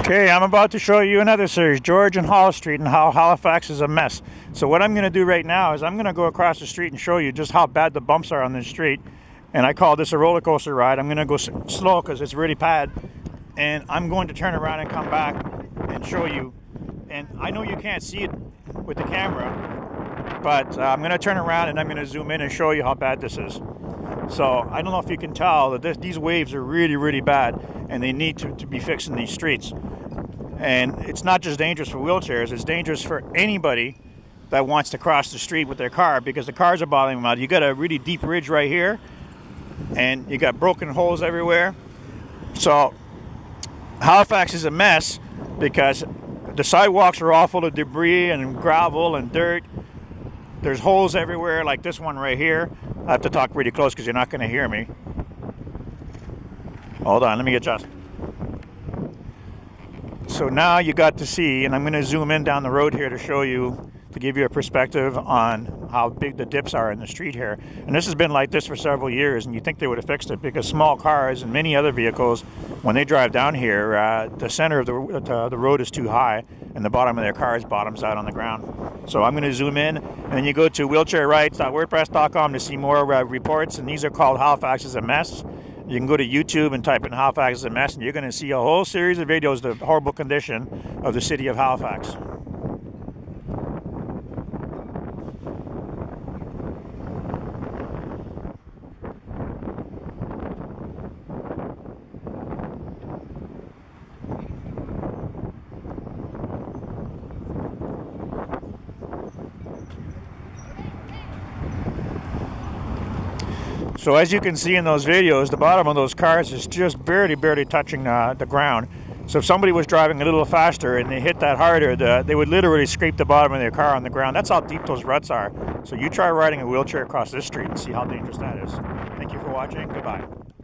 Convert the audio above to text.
Okay, I'm about to show you another series, George and Hollis Street, and how Halifax is a mess. So what I'm going to do right now is I'm going to go across the street and show you just how bad the bumps are on this street. And I call this a roller coaster ride. I'm going to go slow because it's really bad. And I'm going to turn around and come back and show you. And I know you can't see it with the camera, but I'm going to turn around and I'm going to zoom in and show you how bad this is. So I don't know if you can tell that these waves are really, really bad, and they need to be fixed in these streets. And it's not just dangerous for wheelchairs, it's dangerous for anybody that wants to cross the street with their car, because the cars are bottling them out. You got a really deep ridge right here, and you got broken holes everywhere. So Halifax is a mess because the sidewalks are all full of debris and gravel and dirt. There's holes everywhere, like this one right here. I have to talk really close because you're not going to hear me. Hold on, let me adjust. So now you got to see, and I'm going to zoom in down the road here to show you, to give you a perspective on how big the dips are in the street here. And this has been like this for several years, and you think they would have fixed it, because small cars and many other vehicles, when they drive down here, the center of the road is too high, and the bottom of their cars bottoms out on the ground. So I'm going to zoom in, and you go to wheelchairrights.wordpress.com to see more reports, and these are called Halifax is a Mess. You can go to YouTube and type in Halifax is a Mess, and you're going to see a whole series of videos of the horrible condition of the city of Halifax. So as you can see in those videos, the bottom of those cars is just barely touching the ground. So if somebody was driving a little faster and they hit that harder, they would literally scrape the bottom of their car on the ground. That's how deep those ruts are. So you try riding a wheelchair across this street and see how dangerous that is. Thank you for watching. Goodbye.